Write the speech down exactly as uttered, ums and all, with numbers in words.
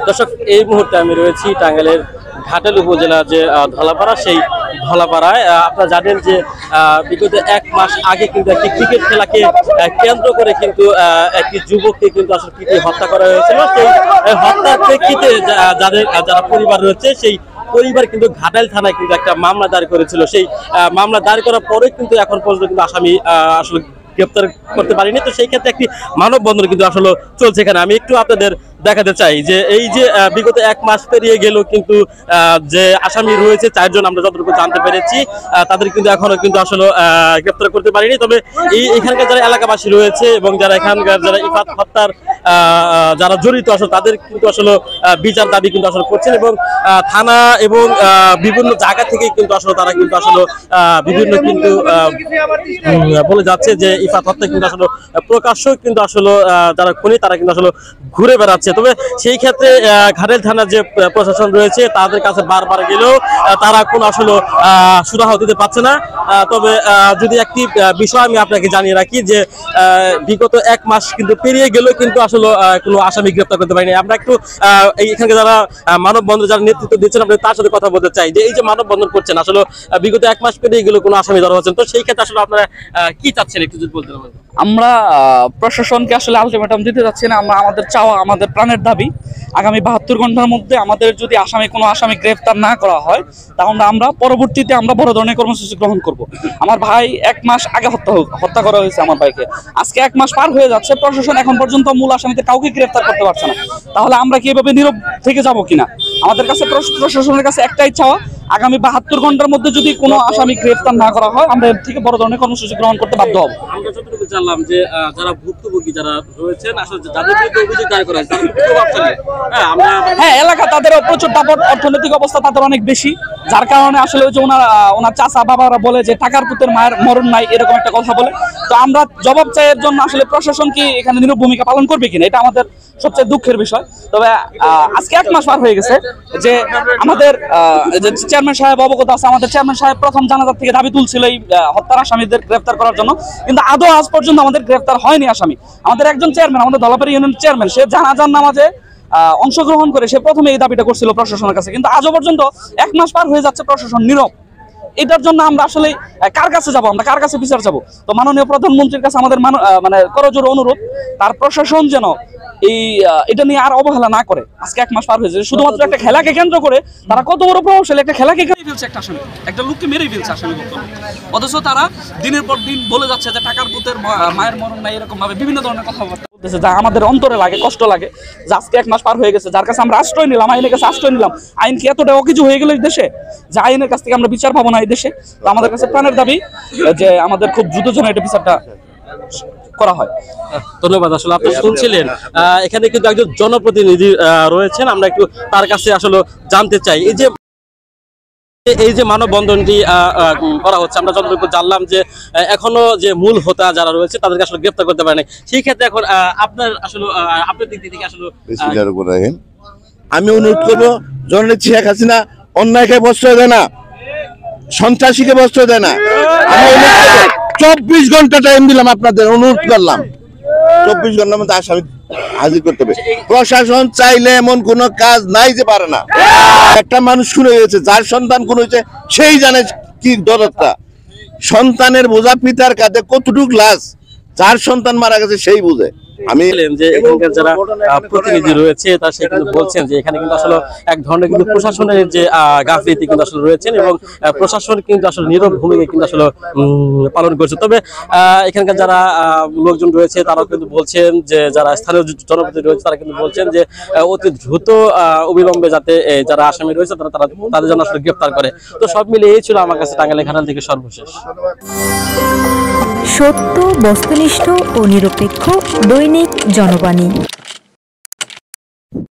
দর্শক, এই মুহূর্তে আমি রয়েছি টাঙ্গাইলের ঘাটাল উপজেলা যে ধলাপাড়া, সেই ধলাপাড়ায়। আপনারা জানেন যে বিগত এক মাস আগে কিন্তু একটি ক্রিকেট খেলাকে কেন্দ্র করে কিন্তু একটি যুবককে কিন্তু আসলে পিটিয়ে হত্যা করা হয়েছিল। সেই হত্যার প্রেক্ষিতে যাদের যারা পরিবার রয়েছে, সেই পরিবার কিন্তু ঘাটাইল থানায় কিন্তু একটা মামলা দায়ের করেছিল। সেই মামলা দায়ের করার পরে কিন্তু এখন পর্যন্ত কিন্তু আসামি আসলে গ্রেপ্তার করতে পারিনি। তো সেই ক্ষেত্রে একটি মানববন্ধন কিন্তু আসলে চলছে এখানে। আমি একটু আপনাদের দেখাতে চাই যে এই যে বিগত এক মাস পেরিয়ে গেল কিন্তু যে আসামি রয়েছে চারজন, আমরা যতটুকু জানতে পেরেছি তাদের কিন্তু এখনো কিন্তু আসলে গ্রেপ্তার করতে পারিনি। তবে এই এখানকার যারা এলাকাবাসী রয়েছে এবং যারা এখানকার যারা ইফাত হত্যার যারা জড়িত আসলে তাদের কিন্তু আসলে বিচার দাবি কিন্তু আসলে করছেন, এবং থানা এবং বিভিন্ন জায়গা থেকে কিন্তু আসলে তারা কিন্তু আসলে বিভিন্ন কিন্তু বলে যাচ্ছে যে ইফাত হত্যা কিন্তু আসলে প্রকাশ্য কিন্তু আসলে যারা খুনি তারা কিন্তু আসলে ঘুরে বেড়াচ্ছে। তবে সেই ক্ষেত্রে ঘাটাইল থানার যে প্রশাসন রয়েছে তাদের কাছে বারবার গেলেও তারা কোনো আসলে সুরাহ দিতে পারছে না। তবে যদি একটি বিষয় আমি আপনাকে জানিয়ে রাখি যে বিগত এক মাস কিন্তু পেরিয়ে গেলেও কিন্তু আসলে কোনো আসামি গ্রেপ্তার করতে পারিনি। আমরা একটু এখানকে যারা মানববন্ধন যারা নেতৃত্ব দিচ্ছেন আমরা তার সাথে কথা বলতে চাই যে এই যে মানববন্ধন করছেন আসলে বিগত এক মাস পেরিয়ে গেলেও কোনো আসামি ধরা হচ্ছেন, তো সেই ক্ষেত্রে আসলে আপনারা কি চাচ্ছেন একটু যদি বলতে পারেন। আমরা প্রশাসনকে আসলে আলটিমেটাম দিতে যাচ্ছি না। আমরা আমাদের চাওয়া, আমাদের প্রাণের দাবি, আগামী বাহাত্তর ঘন্টার মধ্যে আমাদের যদি আসামি কোনো আসামি গ্রেফতার না করা হয় তাহলে আমরা পরবর্তীতে আমরা বড় ধরনের কর্মসূচি গ্রহণ করব। আমার ভাই এক মাস আগে হত্যা হত্যা করা হয়েছে আমার ভাইকে, আজকে এক মাস পার হয়ে যাচ্ছে, প্রশাসন এখন পর্যন্ত মূল আসামিতে কাউকে গ্রেফতার করতে পারছে না। তাহলে আমরা কি এভাবে নীরব থেকে যাব কিনা? আমাদের কাছে প্রশাসনের কাছে একটাই চাওয়া, আগামী বাহাত্তর ঘন্টার মধ্যে যদি কোনো আসামি গ্রেফতার না করা হয় আমরা এর থেকে বড় ধরনের কর্মসূচি গ্রহণ করতে বাধ্য হব। আমরা যতটুকু জানলাম যে যারা ভুক্তভোগী যারা রয়েছেন আসলে যাদের বিরুদ্ধে অভিযোগ দায়ের করা হয়েছে হ্যাঁ আমরা হ্যাঁ এলাকা তাদের প্রচুর দাপট, অর্থনৈতিক অবস্থা তাদের অনেক বেশি, যার কারণে আসলে ওই যে ওনার ওনার চাচা বাবারা বলে যে টাকার পুতের মায়ের মরণ নাই, এরকম একটা কথা বলে। তো আমরা জবাব চাইয়ের জন্য আসলে প্রশাসন কি এখানে নীরব ভূমিকা পালন করবে কিনা, এটা আমাদের সবচেয়ে দুঃখের বিষয়। তবে আজকে এক মাস পার হয়ে গেছে যে আমাদের চেয়ারম্যান সাহেব অবগত আছে, আমাদের চেয়ারম্যান সাহেব প্রথম জানাজার থেকে দাবি তুলছিল এই হত্যার আসামিদের গ্রেফতার করার জন্য, কিন্তু আদৌ আজ পর্যন্ত আমাদের গ্রেফতার হয়নি আসামি। আমাদের একজন চেয়ারম্যান, আমাদের ধলাপাড়া ইউনিয়ন চেয়ারম্যান, সে জানাজার নামাজে অংশগ্রহণ করে সে প্রথমে এই দাবিটা করছিল প্রশাসনের কাছে, কিন্তু আজও পর্যন্ত এক মাস পার হয়ে যাচ্ছে, প্রশাসন নীরব। এটার জন্য আমরা আসলে কার কাছে যাব, আমরা কার কাছে বিচার যাব? তো মাননীয় প্রধানমন্ত্রীর কাছে আমাদের মানে করজোড় অনুরোধ, তার প্রশাসন যেন এই এটা নিয়ে আর অবহেলা না করে। আজকে এক মাস পার হয়েছে, শুধুমাত্র একটা খেলাকে কেন্দ্র করে তারা কত বড় প্রভাবশালী একটা খেলাকে মেরে ফেলছে, একটা আসামি একটা লোককে মেরে ফেলছে আসামি, অথচ তারা দিনের পর দিন বলে যাচ্ছে যে টাকার পুতের মায়ের মরণ নাই, এরকম ভাবে বিভিন্ন ধরনের কথাবার্তা বলতেছে, যা আমাদের অন্তরে লাগে, কষ্ট লাগে যে আজকে এক মাস পার হয়ে গেছে, যার কাছে আমরা আশ্রয় নিলাম, আইনের কাছে আশ্রয় নিলাম। আইন কি এতটা অকিছু হয়ে গেল এই দেশে যে আইনের কাছ থেকে আমরা বিচার পাবো না এই দেশে? তো আমাদের কাছে প্রাণের দাবি যে আমাদের খুব দ্রুত যেন এটা বিচারটা করা হয়। ধন্যবাদ। আসলে আপনি শুনছিলেন এখানে কিন্তু একজন জনপ্রতিনিধি রয়েছেন, আমরা একটু তার কাছে আসলে জানতে চাই এই যে এই যে মানববন্ধনটি করা হচ্ছে, আমরা যতটুকু জানলাম যে এখনো যে মূল হোতা যারা রয়েছে তাদেরকে আসলে গ্রেফতার করতে পারেনি। সেই ক্ষেত্রে এখন আপনার আসলে আপনার দিক থেকে আসলে আমি অনুরোধ করবো, জননেত্রী শেখ হাসিনা অন্যায়কে প্রশ্রয় দেয় না, সন্ত্রাসীকে প্রশ্রয় দেয় না। চব্বিশ ঘন্টা টাইম দিলাম আপনাদের, অনুরোধ করলাম চব্বিশ ঘন্টার মধ্যে আসামি হাজির করতে হবে। প্রশাসন চাইলে এমন কোন কাজ নাই যে পারে না। একটা মানুষ খুন হয়েছে, যার সন্তান খুন হয়েছে সেই জানে কি দরদটা। সন্তানের বোঝা পিতার কাঁধে কতটুক লাশ, যার সন্তান মারা গেছে সেই বুঝে। আমি যে এখানকার যারা প্রতিনিধি রয়েছে তারা সে কিন্তু বলছেন যে এখানে কিন্তু আসলে এক ধরনের কিন্তু প্রশাসনের যে গাফিলতি কিন্তু আসলে রয়েছেন, এবং প্রশাসন কিন্তু আসলে নীরব ভূমিকা কিন্তু আসলে পালন করছে। তবে এখানকার যারা লোকজন রয়েছে তারাও কিন্তু বলছেন যে যারা স্থানীয় জনপ্রতিনিধি রয়েছে তারা কিন্তু বলছেন যে অতি দ্রুত অবিলম্বে যাতে যারা আসামি রয়েছে তারা তারা তাদের জন্য আসলে গ্রেফতার করে। তো সব মিলে এই ছিল আমার কাছে টাঙ্গাইল ঘাটাল থেকে সর্বশেষ। সত্য, বস্তুনিষ্ঠ ও নিরপেক্ষ দৈনিক জনবাণী।